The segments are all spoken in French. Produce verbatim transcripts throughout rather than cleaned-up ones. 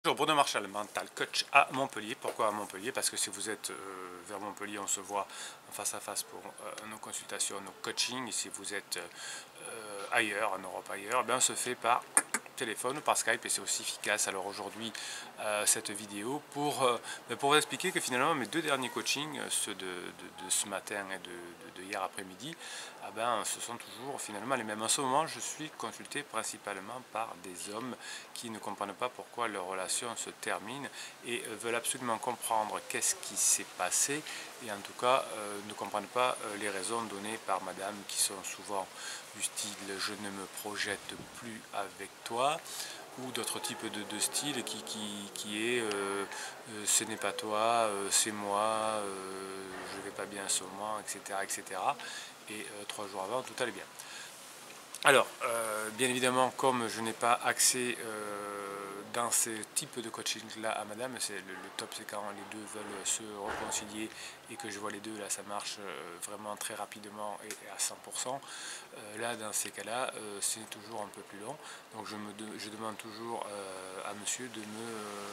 Bonjour, Bruno Marchal, mental coach à Montpellier. Pourquoi à Montpellier? Parce que si vous êtes euh, vers Montpellier, on se voit en face à face pour euh, nos consultations, nos coachings. Et si vous êtes euh, ailleurs, en Europe ailleurs, ben on se fait par téléphone ou par Skype et c'est aussi efficace. Alors aujourd'hui, euh, cette vidéo pour, euh, pour vous expliquer que finalement mes deux derniers coachings, ceux de, de, de ce matin et de, de, de hier après-midi, ah ben, ce sont toujours finalement les mêmes. En ce moment, je suis consulté principalement par des hommes qui ne comprennent pas pourquoi leur relation se termine et veulent absolument comprendre qu'est-ce qui s'est passé et en tout cas euh, ne comprennent pas euh, les raisons données par madame qui sont souvent du style je ne me projette plus avec toi ou d'autres types de, de styles qui, qui, qui est euh, euh, ce n'est pas toi, euh, c'est moi, euh, je vais pas bien en ce moment, et cetera et cetera. Et euh, trois jours avant, tout allait bien. Alors, euh, bien évidemment, comme je n'ai pas accès euh, dans ce type de coaching-là à madame, c'est le, le top, c'est quand les deux veulent se réconcilier et que je vois les deux, là, ça marche euh, vraiment très rapidement et, et à cent pour cent. Euh, là, dans ces cas-là, euh, c'est toujours un peu plus long. Donc, je, me de, je demande toujours euh, à monsieur de me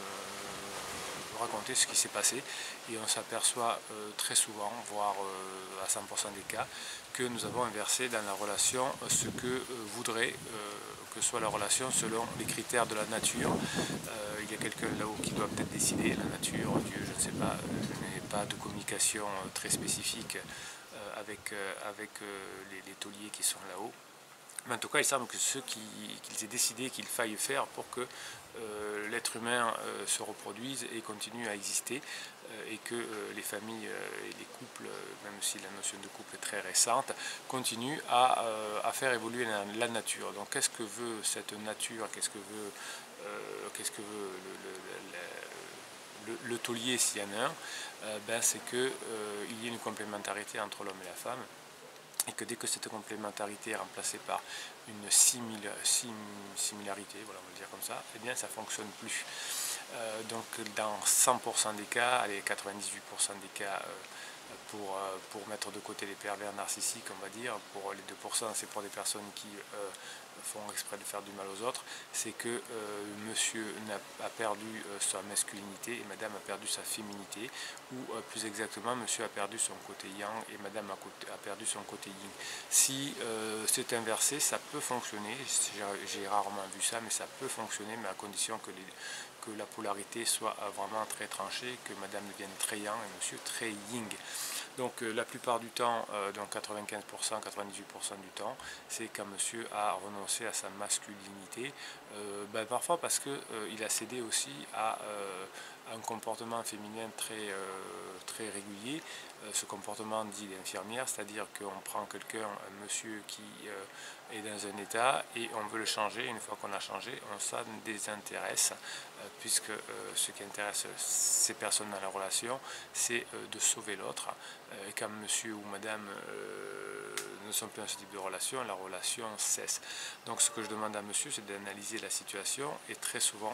euh, raconter ce qui s'est passé et on s'aperçoit euh, très souvent, voire euh, à cent pour cent des cas, que nous avons inversé dans la relation ce que euh, voudrait euh, que soit la relation selon les critères de la nature. Euh, il y a quelqu'un là-haut qui doit peut-être décider, la nature, Dieu, je ne sais pas, je n'ai pas de communication très spécifique euh, avec, euh, avec euh, les, les tauliers qui sont là-haut. Mais en tout cas, il semble que ce qu'ils aient décidé qu'il faille faire pour que euh, l'être humain euh, se reproduise et continue à exister euh, et que euh, les familles euh, et les couples, euh, même si la notion de couple est très récente, continuent à, euh, à faire évoluer la, la nature. Donc qu'est-ce que veut cette nature? Qu'est-ce que veut, euh, qu'est-ce que veut le, le, le, le, le taulier s'il y en a un? euh, ben, C'est qu'il euh, y ait une complémentarité entre l'homme et la femme. Et que dès que cette complémentarité est remplacée par une simil sim similarité, voilà, on va le dire comme ça, eh bien ça ne fonctionne plus. Euh, donc dans cent pour cent des cas, allez, quatre-vingt-dix-huit pour cent des cas, euh, pour, euh, pour mettre de côté les pervers narcissiques, on va dire, pour les deux pour cent, c'est pour des personnes qui euh, font exprès de faire du mal aux autres, c'est que euh, monsieur a, a perdu euh, sa masculinité et madame a perdu sa féminité, ou euh, plus exactement, monsieur a perdu son côté yang et madame a, a perdu son côté yin. Si euh, c'est inversé, ça peut fonctionner, j'ai rarement vu ça, mais ça peut fonctionner, mais à condition que, les, que la polarité soit vraiment très tranchée, que madame devienne très yang et monsieur très yin. Donc euh, la plupart du temps, euh, donc quatre-vingt-quinze pour cent, quatre-vingt-dix-huit pour cent du temps, c'est quand monsieur a renoncé à sa masculinité, euh, ben parfois parce qu'il euh, a cédé aussi à euh, un comportement féminin très, euh, très régulier, euh, ce comportement dit d'infirmière, c'est-à-dire qu'on prend quelqu'un, un monsieur qui euh, est dans un état et on veut le changer, une fois qu'on a changé, on s'en désintéresse, euh, puisque euh, ce qui intéresse ces personnes dans la relation, c'est euh, de sauver l'autre. Et quand monsieur ou madame euh, ne sont plus dans ce type de relation, la relation cesse. Donc ce que je demande à monsieur, c'est d'analyser la situation et très souvent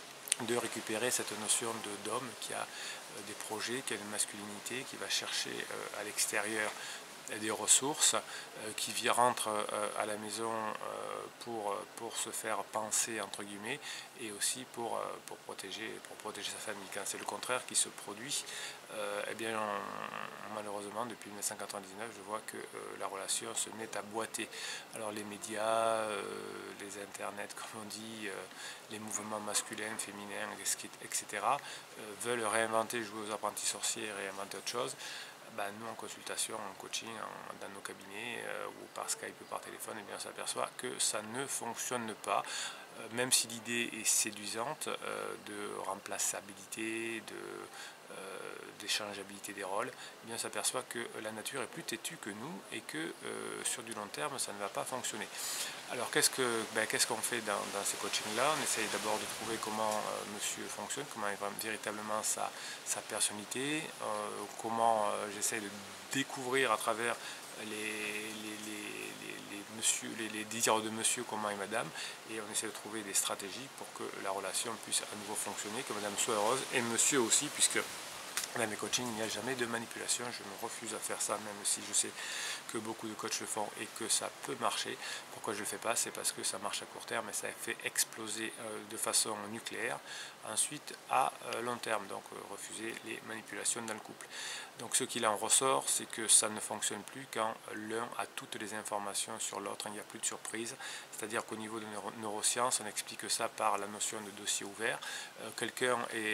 de récupérer cette notion d'homme qui a euh, des projets, qui a une masculinité, qui va chercher euh, à l'extérieur des ressources, euh, qui vient rentre euh, à la maison euh, pour, pour se faire penser entre guillemets et aussi pour, euh, pour, protéger, pour protéger sa famille. Quand c'est le contraire qui se produit, euh, eh bien on, malheureusement depuis mille neuf cent quatre-vingt-dix-neuf je vois que euh, la relation se met à boiter. Alors les médias, euh, les internets comme on dit, euh, les mouvements masculins, féminins, et cetera euh, veulent réinventer, jouer aux apprentis sorciers, réinventer autre chose. Ben, nous en consultation, en coaching, en, dans nos cabinets euh, ou par Skype ou par téléphone, eh bien, on s'aperçoit que ça ne fonctionne pas, euh, même si l'idée est séduisante euh, de remplaçabilité, de, euh, d'échangeabilité des rôles, eh bien, on s'aperçoit que la nature est plus têtue que nous et que euh, sur du long terme, ça ne va pas fonctionner. Alors qu'est-ce que ben, qu'est-ce qu'on fait dans, dans ces coachings-là? On essaye d'abord de trouver comment euh, monsieur fonctionne, comment est véritablement sa, sa personnalité, euh, comment euh, j'essaie de découvrir à travers les, les, les, les, monsieur, les, les désirs de monsieur, comment est madame, et on essaie de trouver des stratégies pour que la relation puisse à nouveau fonctionner, que madame soit heureuse, et monsieur aussi, puisque dans mes coachings, il n'y a jamais de manipulation, je me refuse à faire ça, même si je sais que beaucoup de coachs le font et que ça peut marcher. Pourquoi je ne le fais pas? C'est parce que ça marche à court terme et ça fait exploser euh, de façon nucléaire. ensuite à euh, long terme, donc euh, refuser les manipulations dans le couple. Donc ce qu'il en ressort, c'est que ça ne fonctionne plus quand l'un a toutes les informations sur l'autre, il n'y a plus de surprise, c'est-à-dire qu'au niveau de neuro neurosciences, on explique ça par la notion de dossier ouvert. Euh, Quelqu'un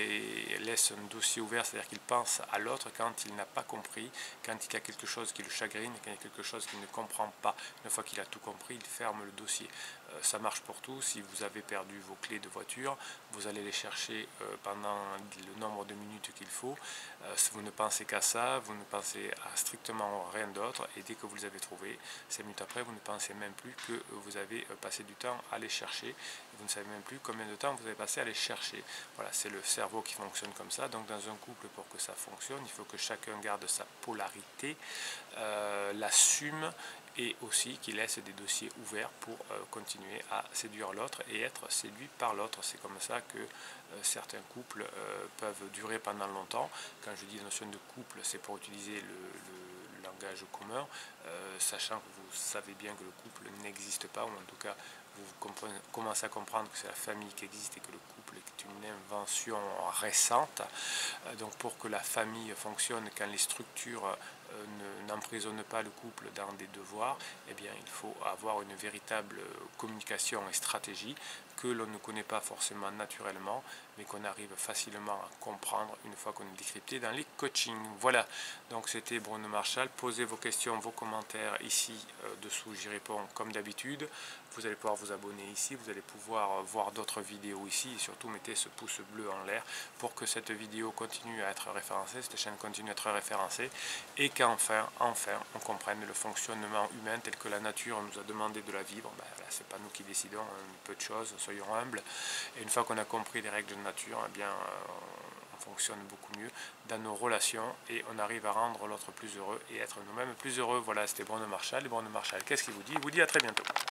laisse un dossier ouvert, c'est-à-dire qu'il pense à l'autre quand il n'a pas compris, quand il y a quelque chose qui le chagrine, quand il y a quelque chose qu'il ne comprend pas. Une fois qu'il a tout compris, il ferme le dossier. Euh, ça marche pour tout. Si vous avez perdu vos clés de voiture, vous allez les chercher euh, pendant le nombre de minutes qu'il faut. Euh, si vous ne pensez qu'à ça, vous ne pensez à strictement rien d'autre, et dès que vous les avez trouvés, cinq minutes après, vous ne pensez même plus que vous avez passé du temps à les chercher. Vous ne savez même plus combien de temps vous avez passé à les chercher. Voilà, c'est le cerveau qui fonctionne comme ça. Donc dans un couple, pour que ça fonctionne, il faut que chacun garde sa polarité, euh, l'assume, et aussi qu'il laisse des dossiers ouverts pour euh, continuer à séduire l'autre et être séduit par l'autre. C'est comme ça que euh, certains couples euh, peuvent durer pendant longtemps. Quand je dis notion de couple, c'est pour utiliser le, le langage commun, euh, sachant que vous savez bien que le couple n'existe pas, ou en tout cas vous commencez à comprendre que c'est la famille qui existe et que le couple est une invention récente. Donc pour que la famille fonctionne, quand les structures euh, n'emprisonnent pas le couple dans des devoirs, eh bien il faut avoir une véritable communication et stratégie que l'on ne connaît pas forcément naturellement, mais qu'on arrive facilement à comprendre une fois qu'on est décrypté dans les coachings. Voilà, donc c'était Bruno Marchal. Posez vos questions, vos commentaires ici euh, dessous, j'y réponds comme d'habitude. Vous allez pouvoir vous abonner ici, vous allez pouvoir voir d'autres vidéos ici, et surtout mettez ce pouce bleu en l'air pour que cette vidéo continue à être référencée, cette chaîne continue à être référencée, et qu'enfin, enfin, on comprenne le fonctionnement humain tel que la nature nous a demandé de la vivre. Ben, là, c'est pas nous qui décidons, hein, peu de choses, soyons humbles. Et une fois qu'on a compris les règles de nature, eh bien, on fonctionne beaucoup mieux dans nos relations et on arrive à rendre l'autre plus heureux et être nous-mêmes plus heureux. Voilà, c'était Bruno Marchal. Et Bruno Marchal, qu'est-ce qu'il vous dit? Il vous dit à très bientôt.